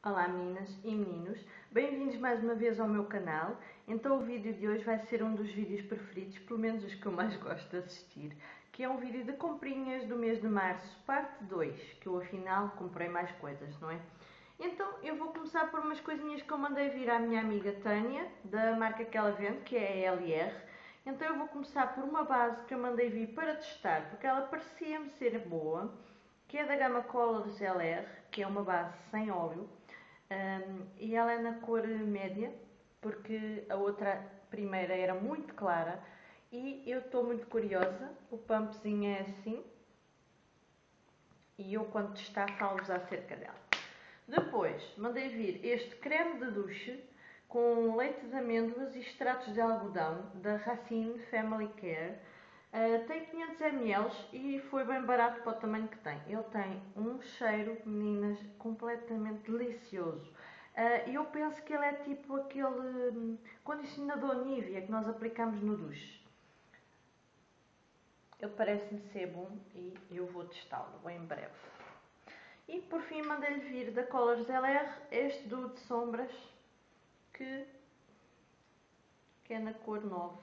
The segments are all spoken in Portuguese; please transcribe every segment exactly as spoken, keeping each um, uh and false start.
Olá meninas e meninos, bem-vindos mais uma vez ao meu canal. Então o vídeo de hoje vai ser um dos vídeos preferidos, pelo menos os que eu mais gosto de assistir, que é um vídeo de comprinhas do mês de março, parte dois, que eu afinal comprei mais coisas, não é? Então eu vou começar por umas coisinhas que eu mandei vir à minha amiga Tânia, da marca que ela vende, que é a L R. Então eu vou começar por uma base que eu mandei vir para testar, porque ela parecia-me ser boa, que é da gama Colors L R, que é uma base sem óleo. Um, e ela é na cor média, porque a outra primeira era muito clara e eu estou muito curiosa. O pumpzinho é assim e eu, quando testar, falo-vos acerca dela. Depois mandei vir este creme de duche com leite de amêndoas e extratos de algodão da Racine Family Care. Uh, tem quinhentos mililitros e foi bem barato para o tamanho que tem. Ele tem um cheiro, meninas, completamente delicioso. Uh, eu penso que ele é tipo aquele um, condicionador Nivea que nós aplicamos no duche. Ele parece-me ser bom e eu vou testá-lo em breve. E por fim mandei-lhe vir da Colors L R este duo de sombras que, que é na cor nove.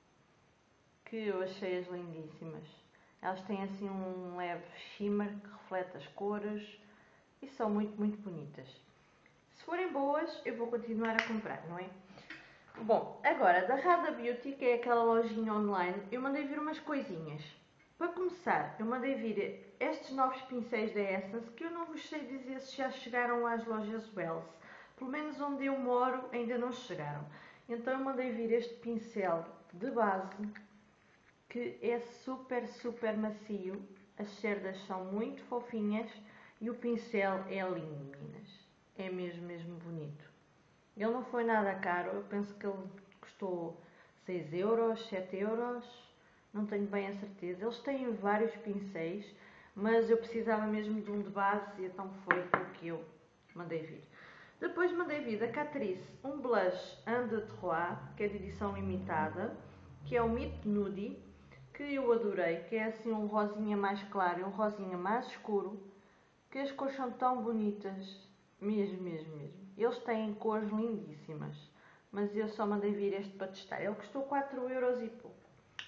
Que eu achei-as lindíssimas. Elas têm assim um leve shimmer que reflete as cores e são muito, muito bonitas. Se forem boas, eu vou continuar a comprar, não é? Bom, agora da Rada Beauty, que é aquela lojinha online, eu mandei vir umas coisinhas. Para começar, eu mandei vir estes novos pincéis da Essence, que eu não vos sei dizer se já chegaram às lojas Wells. Pelo menos onde eu moro ainda não chegaram. Então eu mandei vir este pincel de base, que é super, super macio. As cerdas são muito fofinhas e o pincel é lindo, meninas. É mesmo, mesmo bonito. Ele não foi nada caro, eu penso que ele custou seis euros, sete euros, não tenho bem a certeza. Eles têm vários pincéis, mas eu precisava mesmo de um de base e então foi o que eu mandei vir. Depois mandei vir da Catrice um blush Un de Trois, que é de edição limitada, que é o Meet Nude, que eu adorei, que é assim um rosinha mais claro e um rosinha mais escuro, que as cores são tão bonitas, mesmo, mesmo, mesmo. Eles têm cores lindíssimas, mas eu só mandei vir este para testar. Ele custou quatro euros e pouco.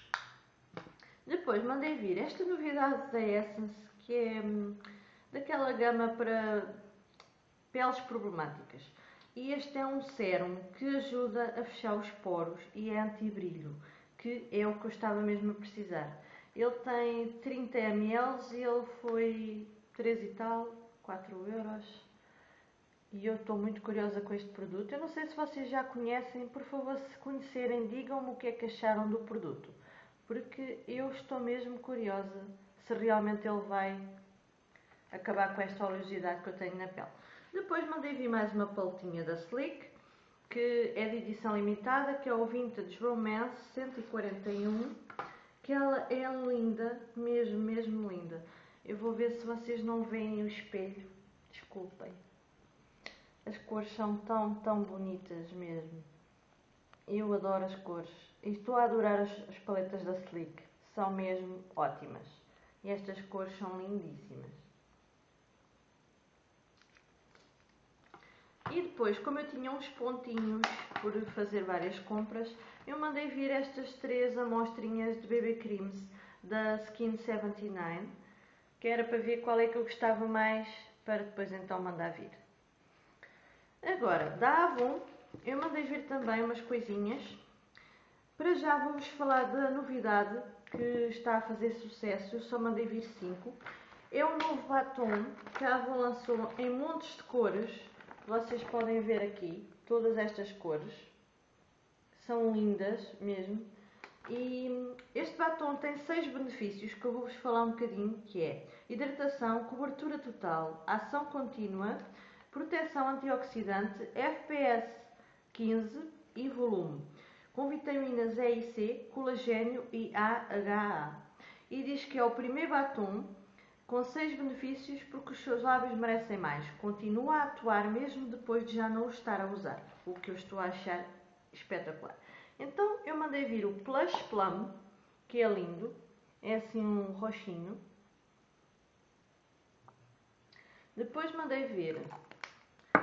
Depois mandei vir esta novidade da Essence, que é hum, daquela gama para peles problemáticas. E este é um sérum que ajuda a fechar os poros e é anti-brilho, que é o que eu estava mesmo a precisar. Ele tem trinta mililitros e ele foi três e tal, quatro euros. E eu estou muito curiosa com este produto. Eu não sei se vocês já conhecem, por favor, se conhecerem, digam-me o que é que acharam do produto. Porque eu estou mesmo curiosa se realmente ele vai acabar com esta oleosidade que eu tenho na pele. Depois mandei vir mais uma paletinha da Sleek, que é de edição limitada, que é o Vintage Romance cento e quarenta e um, que ela é linda, mesmo, mesmo linda. Eu vou ver se vocês não veem o espelho, desculpem. As cores são tão, tão bonitas mesmo. Eu adoro as cores. E estou a adorar as, as paletas da Sleek, são mesmo ótimas. E estas cores são lindíssimas. E depois, como eu tinha uns pontinhos por fazer várias compras, eu mandei vir estas três amostrinhas de B B Creams da Skin setenta e nove, que era para ver qual é que eu gostava mais, para depois então mandar vir. Agora, da Avon, eu mandei vir também umas coisinhas. Para já vamos falar da novidade que está a fazer sucesso, eu só mandei vir cinco. É um novo batom que a Avon lançou em montes de cores. Vocês podem ver aqui, todas estas cores, são lindas mesmo. E este batom tem seis benefícios que eu vou-vos falar um bocadinho, que é hidratação, cobertura total, ação contínua, proteção antioxidante, F P S quinze e volume, com vitaminas E e C, colagênio e A H A. E diz que é o primeiro batom com seis benefícios porque os seus lábios merecem mais. Continua a atuar mesmo depois de já não o estar a usar, o que eu estou a achar espetacular. Então eu mandei vir o Plush Plum, que é lindo, é assim um roxinho. Depois mandei vir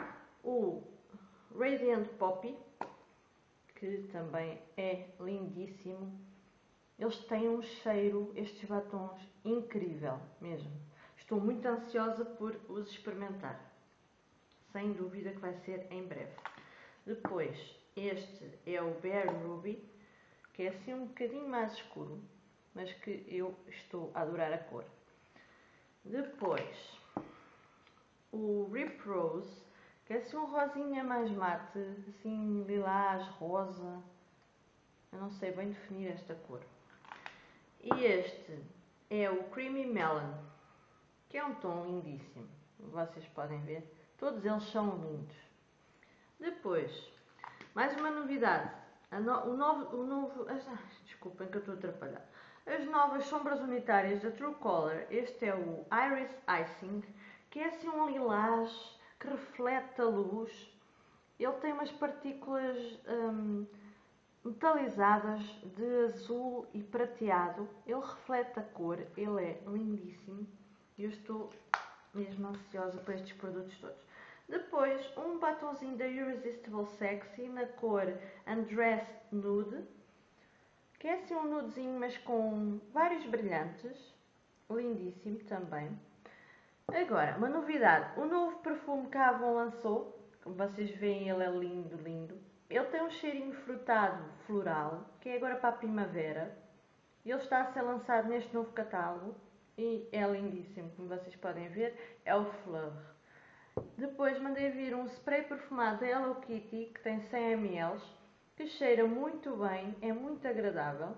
o Radiant Poppy, que também é lindíssimo. Eles têm um cheiro, estes batons, incrível mesmo. Estou muito ansiosa por os experimentar. Sem dúvida que vai ser em breve. Depois, este é o Bare Ruby, que é assim um bocadinho mais escuro, mas que eu estou a adorar a cor. Depois, o Rip Rose, que é assim um rosinha mais mate, assim lilás, rosa. Eu não sei bem definir esta cor. E este é o Creamy Melon, que é um tom lindíssimo. Vocês podem ver. Todos eles são lindos. Depois, mais uma novidade. No, o novo... O novo as, ah, desculpem que eu estou a atrapalhar. As novas sombras unitárias da True Color. Este é o Iris Icing, que é assim um lilás que reflete a luz. Ele tem umas partículas hum, metalizadas de azul e prateado. Ele reflete a cor. Ele é lindíssimo. Eu estou mesmo ansiosa por estes produtos todos. Depois, um batonzinho da Irresistible Sexy na cor Undressed Nude, que é assim um nudezinho, mas com vários brilhantes. Lindíssimo também. Agora, uma novidade. O novo perfume que a Avon lançou, como vocês veem, ele é lindo, lindo. Ele tem um cheirinho frutado, floral, que é agora para a primavera. Ele está a ser lançado neste novo catálogo e é lindíssimo, como vocês podem ver. É o Fleur. Depois mandei vir um spray perfumado da Hello Kitty, que tem cem mililitros, que cheira muito bem, é muito agradável.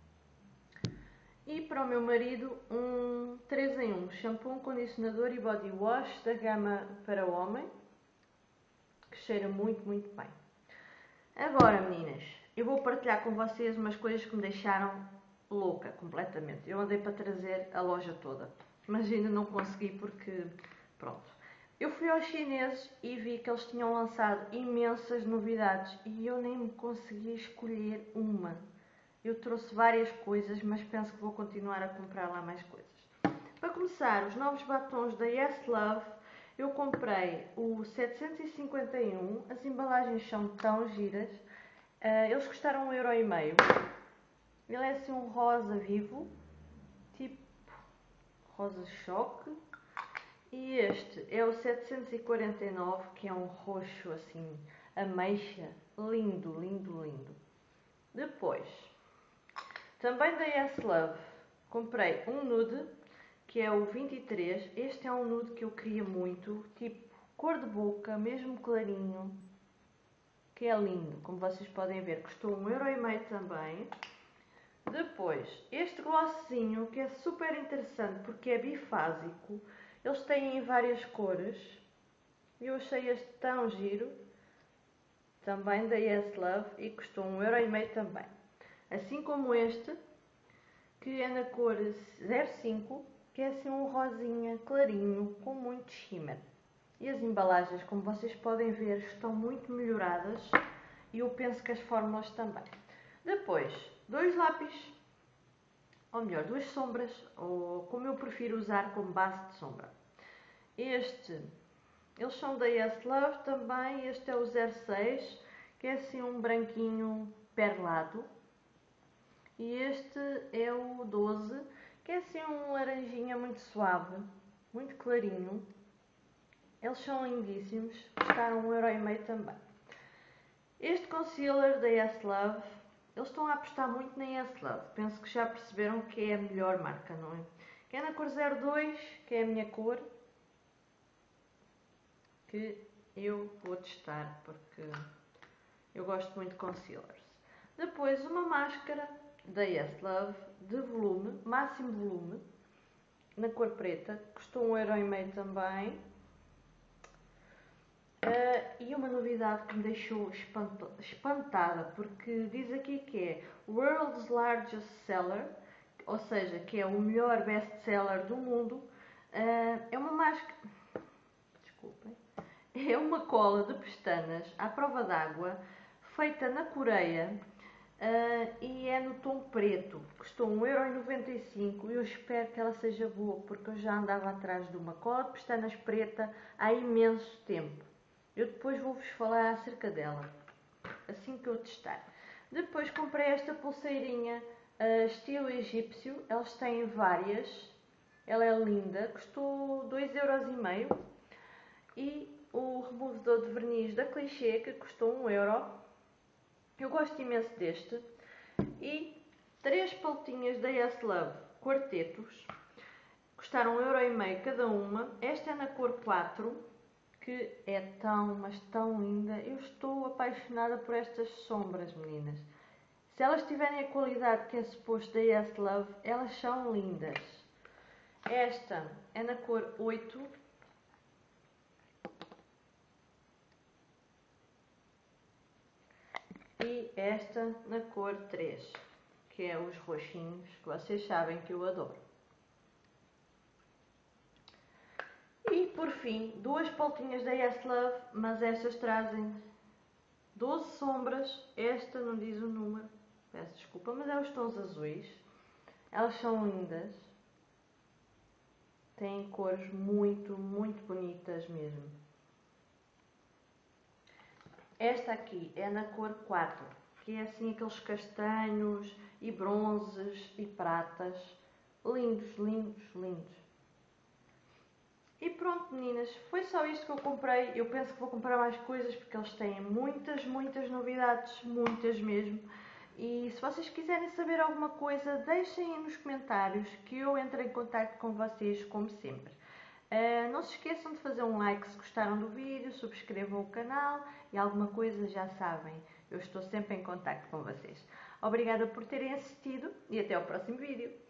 E para o meu marido, um três em um, shampoo, condicionador e body wash da gama para o homem, que cheira muito, muito bem. Agora, meninas, eu vou partilhar com vocês umas coisas que me deixaram louca, completamente. Eu andei para trazer a loja toda, mas ainda não consegui porque, pronto. Eu fui aos chineses e vi que eles tinham lançado imensas novidades e eu nem me consegui escolher uma. Eu trouxe várias coisas, mas penso que vou continuar a comprar lá mais coisas. Para começar, os novos batons da Yes Love, eu comprei o setecentos e cinquenta e um, as embalagens são tão giras, eles custaram um euro e meio. Ele é assim um rosa vivo, tipo rosa choque. E este é o setecentos e quarenta e nove, que é um roxo assim, ameixa, lindo, lindo, lindo. Depois, também da Yes Love, comprei um nude, que é o vinte e três. Este é um nude que eu queria muito, tipo cor de boca, mesmo clarinho, que é lindo, como vocês podem ver. Custou um euro e meio também. Depois, este glossinho, que é super interessante porque é bifásico. Eles têm em várias cores. Eu achei este tão giro. Também da Yes Love e custou um euro e meio também. Assim como este, que é na cor zero cinco, que é assim um rosinha clarinho com muito shimmer. E as embalagens, como vocês podem ver, estão muito melhoradas e eu penso que as fórmulas também. Depois, dois lápis, ou melhor, duas sombras, ou como eu prefiro usar como base de sombra. Este, eles são da Yes Love também, este é o zero seis, que é assim um branquinho perlado. E este é o doze, que é assim um laranjinha muito suave, muito clarinho. Eles são lindíssimos, custaram um euro e meio também. Este concealer da Yes Love, eles estão a apostar muito na Yes Love. Penso que já perceberam que é a melhor marca, não é? Que é na cor zero dois, que é a minha cor, que eu vou testar porque eu gosto muito de concealers. Depois uma máscara da Yes Love de volume, máximo volume, na cor preta, custou um euro e meio também. Uh, e uma novidade que me deixou espantada, porque diz aqui que é World's Largest Seller, ou seja, que é o melhor best-seller do mundo. Uh, é uma máscara, desculpem, é uma cola de pestanas à prova d'água, feita na Coreia, uh, e é no tom preto. Custou um euro e noventa e cinco e eu espero que ela seja boa, porque eu já andava atrás de uma cola de pestanas preta há imenso tempo. Eu depois vou-vos falar acerca dela, assim que eu testar. Depois comprei esta pulseirinha uh, estilo egípcio. Eles têm várias. Ela é linda, custou dois euros e meio. E o removedor de verniz da Clichê, que custou um euro. Eu gosto imenso deste. E três paletinhas da Yes Love quartetos. Custaram um euro e meio cada uma. Esta é na cor quatro, que é tão, mas tão linda. Eu estou apaixonada por estas sombras, meninas. Se elas tiverem a qualidade que é suposto da Yes Love, elas são lindas. Esta é na cor oito. E esta na cor três, que é os roxinhos, que vocês sabem que eu adoro. E por fim, duas paletinhas da Yes Love, mas estas trazem doze sombras. Esta não diz o número, peço desculpa, mas é os tons azuis. Elas são lindas. Têm cores muito, muito bonitas mesmo. Esta aqui é na cor quatro, que é assim aqueles castanhos e bronzes e pratas. Lindos, lindos, lindos. E pronto, meninas, foi só isto que eu comprei. Eu penso que vou comprar mais coisas porque eles têm muitas, muitas novidades, muitas mesmo. E se vocês quiserem saber alguma coisa, deixem aí nos comentários que eu entro em contato com vocês, como sempre. Uh, não se esqueçam de fazer um like se gostaram do vídeo, subscrevam o canal e alguma coisa já sabem, eu estou sempre em contato com vocês. Obrigada por terem assistido e até ao próximo vídeo.